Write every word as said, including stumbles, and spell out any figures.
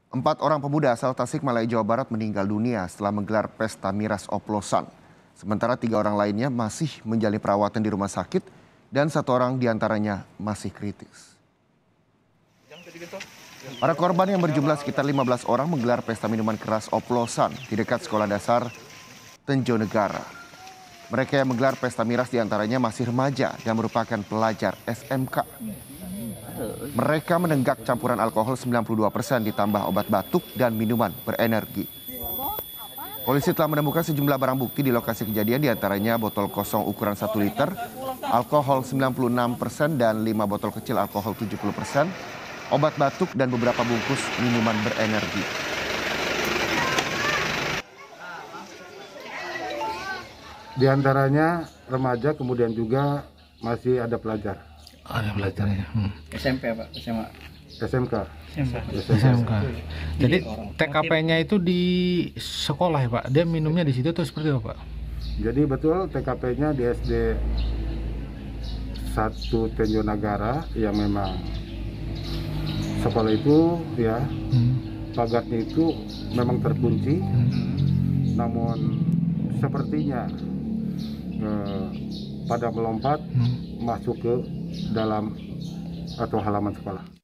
Empat orang pemuda asal Tasikmalaya, Jawa Barat meninggal dunia setelah menggelar pesta miras oplosan. Sementara tiga orang lainnya masih menjalani perawatan di rumah sakit dan satu orang diantaranya masih kritis. Para korban yang berjumlah sekitar lima belas orang menggelar pesta minuman keras oplosan di dekat sekolah dasar Tenjonegara. Mereka yang menggelar pesta miras diantaranya masih remaja dan merupakan pelajar S M K. Mereka menenggak campuran alkohol sembilan puluh dua persen ditambah obat batuk dan minuman berenergi. Polisi telah menemukan sejumlah barang bukti di lokasi kejadian, diantaranya botol kosong ukuran satu liter, alkohol sembilan puluh enam persen dan lima botol kecil alkohol tujuh puluh persen, obat batuk dan beberapa bungkus minuman berenergi. Di antaranya remaja, kemudian juga masih ada pelajar. Ada pelajarnya. Hmm. S M P Pak, S M A. S M K. S M K. Jadi T K P-nya itu di sekolah ya Pak? Dia minumnya di situ atau seperti apa Pak? Jadi betul T K P-nya di S D satu Tenjonegara yang memang sekolah itu ya hmm. pagarnya itu memang terkunci, hmm. namun sepertinya eh, pada melompat hmm. masuk ke dalam atau halaman sekolah.